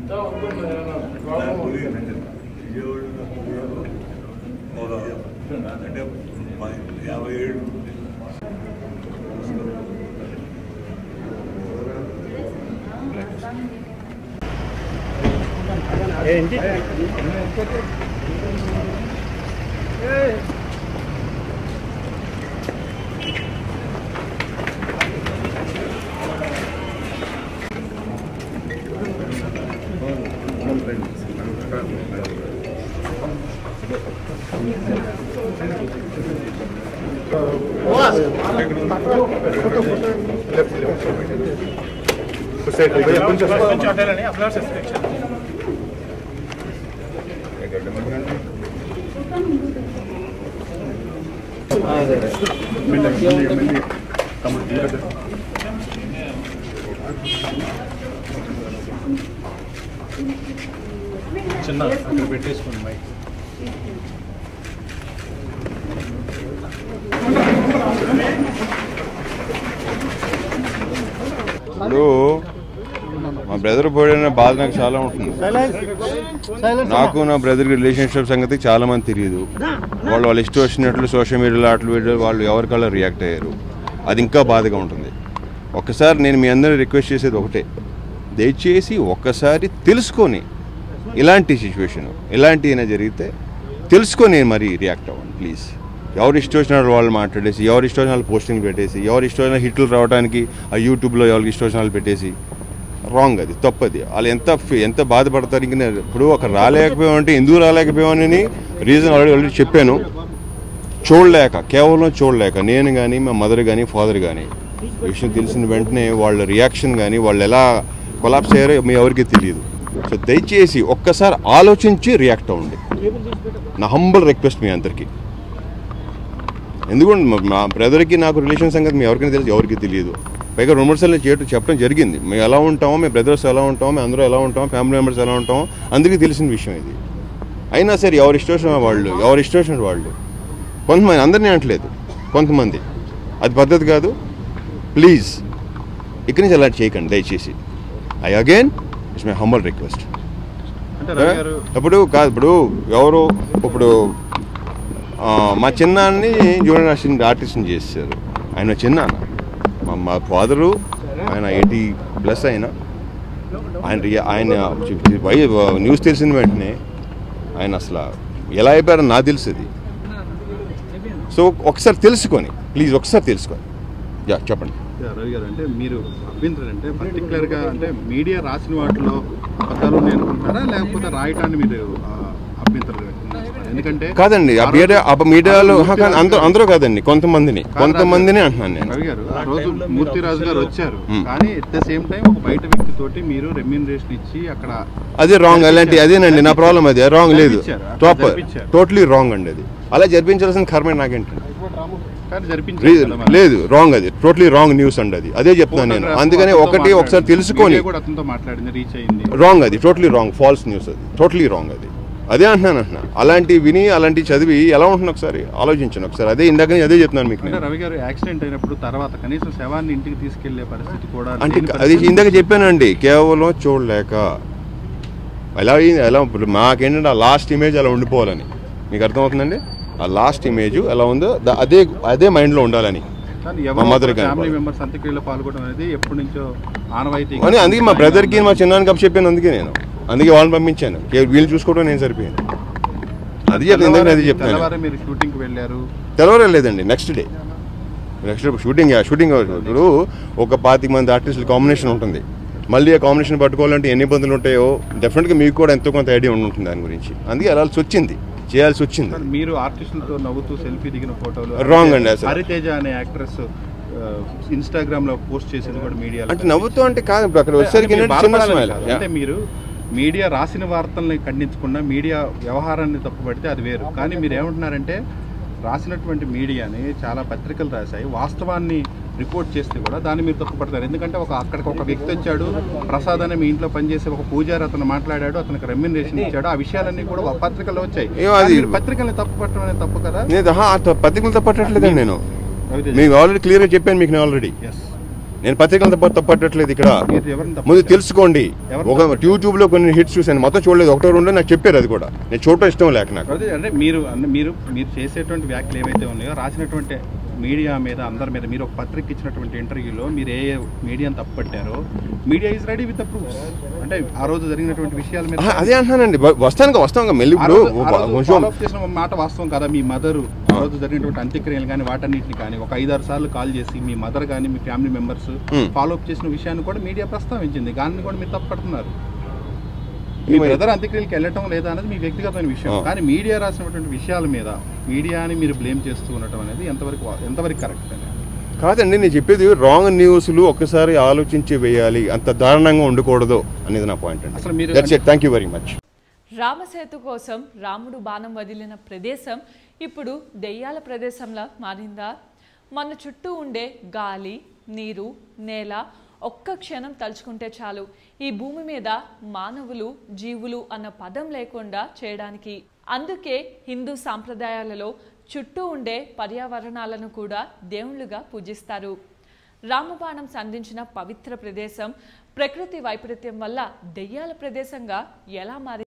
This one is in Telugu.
అంటే 57 ఏంటి చిన్న అక్కడ పెట్టేసుకోండి మైక్. ఇప్పుడు మా బ్రదర్ పోయిన బాధ నాకు చాలా ఉంటుంది. నాకు నా బ్రదర్ రిలేషన్షిప్ సంగతి చాలా మంది తెలియదు. వాళ్ళు ఇష్టం వచ్చినట్లు సోషల్ మీడియాలో అట్లు వాళ్ళు ఎవరికల్లా రియాక్ట్ అయ్యారు. అది ఇంకా బాధగా ఉంటుంది. ఒక్కసారి నేను మీ అందరూ రిక్వెస్ట్ చేసేది ఒకటే, దయచేసి ఒక్కసారి తెలుసుకొని ఇలాంటి సిచ్యువేషన్ ఇలాంటి అయినా జరిగితే తెలుసుకొని మరి రియాక్ట్ అవ్వండి ప్లీజ్. ఎవరు ఇష్టం వచ్చిన వాళ్ళు మాట్లాడేసి, ఎవరు ఇష్టం వచ్చిన వాళ్ళు పోస్టింగ్ పెట్టేసి, ఎవరు ఇష్టం వచ్చిన హిట్లు రావడానికి ఆ యూట్యూబ్లో ఎవరికి ఇష్టం వచ్చిన వాళ్ళు పెట్టేసి రాంగ్, అది తప్పది. వాళ్ళు ఎంత బాధపడతారు. ఇంక ఇప్పుడు ఒక రాలేకపోయామంటే ఎందుకు రాలేకపోయామని రీజన్ ఆల్రెడీ చెప్పాను. కేవలం చూడలేక నేను కానీ మా మదర్ కానీ ఫాదర్ కానీ విషయం తెలిసిన వెంటనే వాళ్ళ రియాక్షన్ కానీ వాళ్ళు ఎలా కొలాప్స్ అయ్యారో మీ ఎవరికి తెలియదు. సో దయచేసి ఒక్కసారి ఆలోచించి రియాక్ట్ అవ్వండి. నా హంబుల్ రిక్వెస్ట్ మీ అందరికీ. ఎందుకంటే మా బ్రదర్కి నాకు రిలేషన్ సంగతి మీ ఎవరికైనా తెలుసు, ఎవరికి తెలియదు. పైగా 2-3 సార్లు చెప్పడం జరిగింది. మేము ఎలా ఉంటామో, మేము బ్రదర్స్ ఎలా ఉంటామో, మేము అందరూ ఎలా ఉంటామో, ఫ్యామిలీ మెంబర్స్ ఎలా ఉంటామో అందరికీ తెలిసిన విషయం ఇది. అయినా సరే ఎవరు ఇష్టం వచ్చిన వాళ్ళు కొంతమంది, అందరినీ అనట్లేదు, కొంతమంది, అది పద్ధతి కాదు. ప్లీజ్ ఇక్కడి నుంచి అలాంటి చేయకండి దయచేసి. Again it's my humble request. ఇప్పుడు ఎవరు ఇప్పుడు మా చిన్నాన్ని జూనియర్ ఆర్టిస్ట్ని చేశారు. ఆయన చిన్నాన్న, మా ఫాదరు, ఆయన 80+ ఆయన న్యూస్ తెలిసిన వెంటనే ఆయన అసలు ఎలా అయిపోయారో నాకు తెలుస్తుంది. సో ఒకసారి తెలుసుకొని ప్లీజ్ ఒకసారి తెలుసుకొని చెప్పండి. రవి గారు, అంటే మీరు అభ్యంతరం అంటే పర్టికులర్గా అంటే మీడియా రాసిన వాటిలో అబద్ధాలు అనుకుంటారా, లేకపోతే రాయటాన్ని మీరు అభ్యంతరం? ఎందుకంటే కాదండి, మీడియాలో అందరూ కాదండి, కొంతమందిని అంటున్నాను నేను. రవి గారు, ఆ రోజు మూర్తిరాజు గారు వచ్చారు, కానీ ఎట్ ద సేమ్ టైం ఒక బయట వ్యక్తి తోటి మీరు రెమ్యూనరేషన్ ఇచ్చి అక్కడ అదే రాంగ్. అలాంటి అదేనండి నా ప్రాబ్లం. అది రాంగ్ లేదు, టోటలీ రాంగ్ అండి. అది అలా జరిపించాల్సిన కర్మే నాకేంటండి. లేదు, రాంగ్, అది టోటలీ రాంగ్ న్యూస్ అండి. అది అదే చెప్తున్నాను నేను. అందుకని ఒకసారి తెలుసుకొని రాంగ్, అది టోటలీ రాంగ్, ఫాల్స్ న్యూస్, అది టోటలీ రాంగ్. అదే అంటున్నాను. అలాంటి విని అలాంటి చదివి ఎలా ఉంటుంది ఒకసారి ఆలోచించండి ఒకసారి. అదే ఇందాక అదే చెప్తున్నాను మీకు. రవి గారు, యాక్సిడెంట్ అయినప్పుడు తర్వాత కనీసం శవాన్ని ఇంటికి తీసుకెళ్లే పరిస్థితి కూడా అంటే అది ఇందాక చెప్పానండి, కేవలం చూడలేక ఎలా మాకేంటంటే ఆ లాస్ట్ ఇమేజ్ అలా ఉండిపోవాలని. మీకు అర్థమవుతుందండి? ఆ లాస్ట్ ఇమేజ్ ఎలా ఉందో అదే మైండ్లో ఉండాలని మా మదర్ కానీ. అందుకే మా బ్రదర్కి మా చిన్నానికి అప్పు చెప్పాను. అందుకే వాళ్ళని పంపించాను. వీళ్ళు చూసుకోవడం నేను సరిపోయాను. అది చెప్తాను. తెలవరం లేదండి, నెక్స్ట్ డే షూటింగ్. ఇప్పుడు ఒక 25 మంది ఆర్టిస్టుల కాంబినేషన్ ఉంటుంది. మళ్ళీ ఆ కాంబినేషన్ పట్టుకోవాలంటే ఎన్ని ఇబ్బందులు ఉంటాయో డెఫినెట్గా మీకు కూడా ఎంతో కొంత ఐడియా ఉంటుంది దాని గురించి. అందుకే చేయాల్సి వచ్చింది. మీరు ఆర్టిస్టులతో నవ్వుతూ సెల్ఫీ దిగిన ఫోటోలు రాంగ్ అండి. అసలు హరితేజ అనే యాక్ట్రెస్ ఇన్స్టాగ్రామ్ లో పోస్ట్ చేసేది కూడా మీడియా అంటే నవ్వుతూ అంటే కాదు. అక్కడ వచ్చేసరికి అంటే మీరు మీడియా రాసిన వార్తల్ని ఖండించకుండా మీడియా వ్యవహారాన్ని తప్పుపడితే అది వేరు. కానీ మీరు ఏమంటున్నారంటే రాసినటువంటి మీడియాని చాలా పత్రికలు రాశాయి, వాస్తవాన్ని రిపోర్ట్ చేస్తే కూడా దాన్ని మీరు తప్పుపడతారు. ఎందుకంటే అక్కడికి ఒక వ్యక్తి వచ్చాడు, ప్రసాద్ అనే మీ ఇంట్లో పనిచేసే ఒక పూజారి, అతను మాట్లాడాడు, అతనికి రెమ్యూనరేషన్ ఇచ్చాడు, ఆ విషయాలన్నీ కూడా పత్రికల్లో వచ్చాయి. పత్రికల్ని తప్పుపట్టడం అనేది తప్పు కదా? పత్రికలు తప్పట్టట్లేదండి నేను. మీకు ఆల్రెడీ క్లియర్గా చెప్పాను మీకు. నేను ఆల్రెడీ నేను పత్రికలు తప్పట్టట్లేదు ఇక్కడ. మీరు ఎవరిని తప్పు ముందు తెలుసుకోండి. ఒక యూట్యూబ్లో కొన్ని హిట్స్ చూసాను, మొత్తం చూడలేదు, ఒకటో రెండో నాకు చెప్పారు. అది కూడా నేను చూడటం ఇష్టం లేక నాకు. అంటే మీరు మీరు మీరు చేసేటువంటి వ్యాఖ్యలు ఏవైతే ఉన్నాయో, రాసినటువంటి మీడియా మీద, అందరి మీద, మీరు ఒక పత్రిక ఇచ్చినటువంటి ఇంటర్వ్యూలో మీరు ఏ మీడియాని తప్పుపట్టారో, media is ready with the proofs. అంటే ఆ రోజు జరిగినటువంటి విషయాల మీద అదే అంటున్నానండి. వస్తాం మెల్లి. ఇప్పుడు చేసిన మాట వాస్తవం కదా. మీ మదరు ఆ రోజు జరిగినటువంటి అంత్యక్రియలు కానీ వాటన్నిటిని కానీ ఒక 5-6 సార్లు కాల్ చేసి మీ మదర్ కానీ మీ ఫ్యామిలీ మెంబర్స్ ఫాలో అప్ చేసిన విషయాన్ని కూడా మీడియా ప్రస్తావించింది. దాన్ని కూడా మీరు తప్పుపడుతున్నారు. మీ బ్రదర్ అంత్యక్రియలకు వెళ్ళటం లేదా అనేది మీ వ్యక్తిగతమైన విషయం. కానీ మీడియా రాసినటువంటి విషయాల మీద మీడియాని మీరు బ్లేమ్ చేస్తూ ఉండటం అనేది ఎంతవరకు కరెక్ట్ అని కాదండి. నేను చెప్పేది రాంగ్ న్యూస్లు ఒక్కసారి ఆలోచించి వేయాలి, అంత దారుణంగా ఉండకూడదు అనేది నా పాయింట్ అండి. అసలు మీరు thank you very much. Ramasetu కోసం రాముడు బాణం వదిలిన ప్రదేశం ఇప్పుడు దెయ్యాల ప్రదేశంలా మారిందా? మన చుట్టూ ఉండే గాలి, నీరు, నేల ఒక్క క్షణం తలుచుకుంటే చాలు ఈ భూమి మీద మానవులు, జీవులు అన్న పదం లేకుండా చేయడానికి. అందుకే హిందూ సాంప్రదాయాలలో చుట్టూ ఉండే పర్యావరణాలను కూడా దేవుళ్ళుగా పూజిస్తారు. రామబాణం సంధించిన పవిత్ర ప్రదేశం ప్రకృతి వైపరీత్యం వల్ల దెయ్యాల ప్రదేశంగా ఎలా మారింది?